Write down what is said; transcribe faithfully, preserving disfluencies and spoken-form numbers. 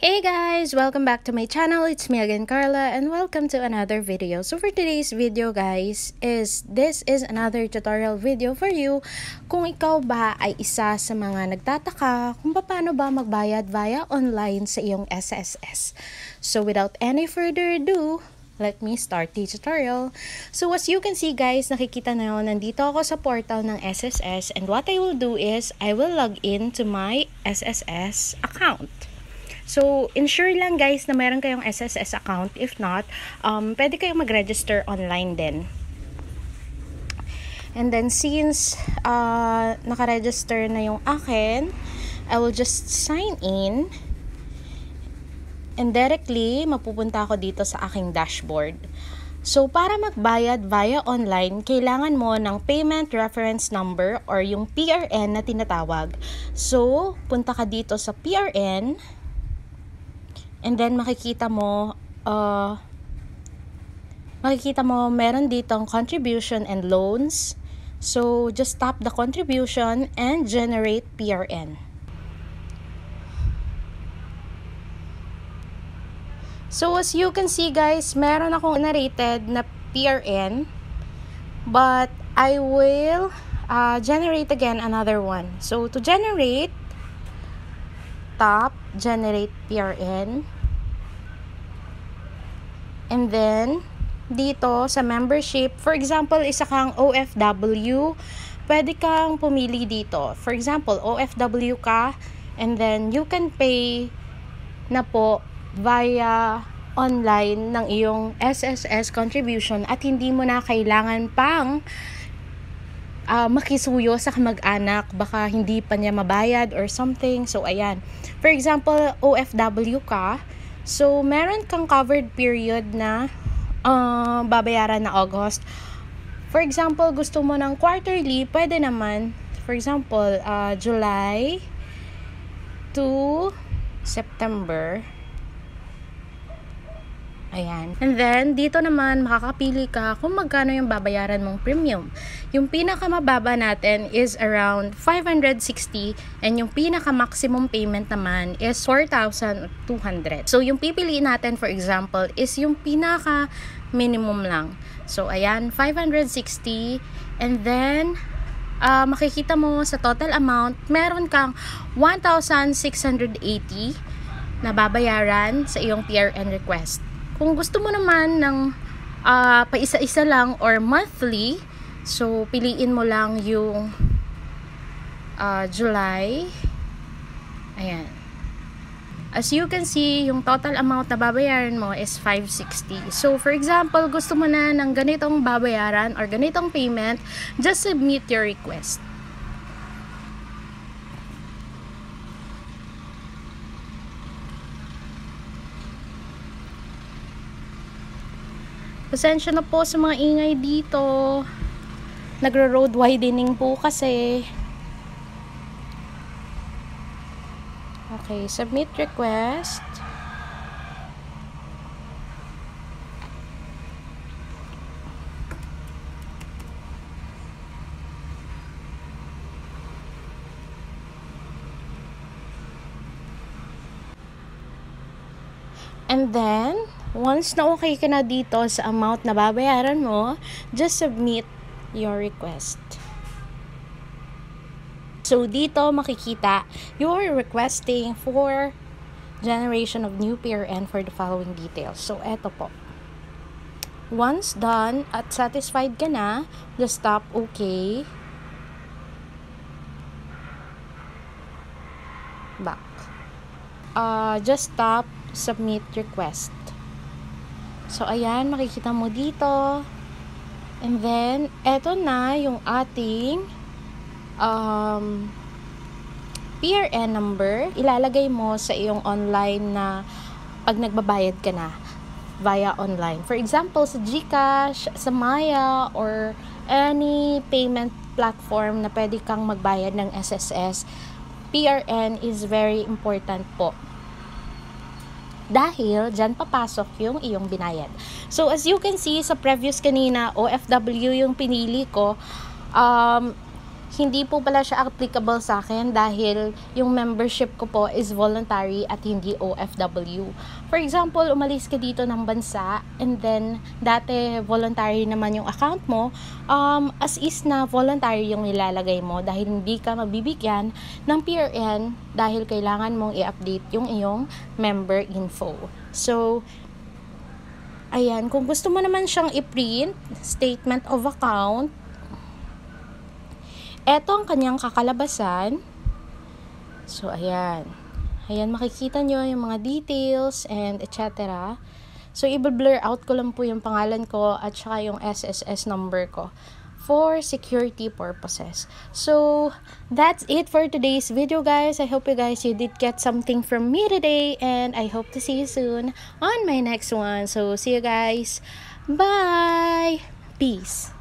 Hey guys! Welcome back to my channel. It's me again, Carla, and welcome to another video. So for today's video guys, is this is another tutorial video for you kung ikaw ba ay isa sa mga nagtataka kung paano ba magbayad via online sa iyong S S S. So without any further ado, let me start the tutorial. So as you can see guys, nakikita na yun, nandito ako sa portal ng S S S, and what I will do is, I will log in to my S S S account. So, ensure lang guys na meron kayong S S S account. If not, um, pwede kayong mag-register online din. And then, since uh, naka-register na yung akin, I will just sign in. And directly, mapupunta ako dito sa aking dashboard. So, para magbayad via online, kailangan mo ng payment reference number or yung P R N na tinatawag. So, punta ka dito sa P R N. And then, makikita mo, uh, makikita mo, meron ditong contribution and loans. So, just tap the contribution and generate P R N. So, as you can see guys, meron akong generated na P R N. But, I will uh, generate again another one. So, to generate, tap generate P R N, and then dito sa membership, for example, isa kang O F W, pwede kang pumili dito. For example, O F W ka, and then you can pay na po via online ng iyong S S S contribution at hindi mo na kailangan pang Uh, makisuyo sa kamag-anak, baka hindi pa niya mabayad or something. So, ayan. For example, O F W ka, so, meron kang covered period na uh, babayaran na August. For example, gusto mo ng quarterly, pwede naman. For example, uh, July to September. Ayan. And then, dito naman, makakapili ka kung magkano yung babayaran mong premium. Yung pinakamababa natin is around five hundred sixty, and yung pinaka-maximum payment naman is four thousand two hundred. So, yung pipiliin natin, for example, is yung pinaka-minimum lang. So, ayan, five hundred sixty, and then, uh, makikita mo sa total amount, meron kang one thousand six hundred eighty na babayaran sa iyong P R N request. Kung gusto mo naman ng uh, paisa-isa lang or monthly, so piliin mo lang yung uh, July. Ayan. As you can see, yung total amount na babayaran mo is five hundred sixty. So, for example, gusto mo na ng ganitong babayaran or ganitong payment, just submit your request. Pasensya na po sa mga ingay dito. Nagro-road widening po kasi. Okay, submit request. And then, once na okay ka na dito sa amount na babayaran mo, just submit your request. So, dito makikita, you're requesting for generation of new P R N for the following details. So, eto po. Once done at satisfied ka na, just tap OK. Back. Uh, just tap submit request. So, ayan, makikita mo dito. And then, eto na yung ating um, P R N number. Ilalagay mo sa iyong online na pag nagbabayad ka na via online. For example, sa GCash, sa Maya, or any payment platform na pwede kang magbayad ng S S S, P R N is very important po. Dahil dyan papasok yung iyong binayad. So, as you can see, sa previous kanina, O F W yung pinili ko. Um, hindi po pala siya applicable sa akin dahil yung membership ko po is voluntary at hindi O F W. For example, umalis ka dito ng bansa and then dati voluntary naman yung account mo, um, as is na voluntary yung nilalagay mo dahil hindi ka mabibigyan ng P R N dahil kailangan mong i-update yung iyong member info. So, ayan, kung gusto mo naman siyang i-print, statement of account, eto ang kanyang kakalabasan. So, ayan. Ayan, makikita nyo yung mga details and et cetera. So, i-blur out ko lang po yung pangalan ko at saka yung S S S number ko for security purposes. So, that's it for today's video, guys. I hope you guys, you did get something from me today and I hope to see you soon on my next one. So, see you guys. Bye! Peace!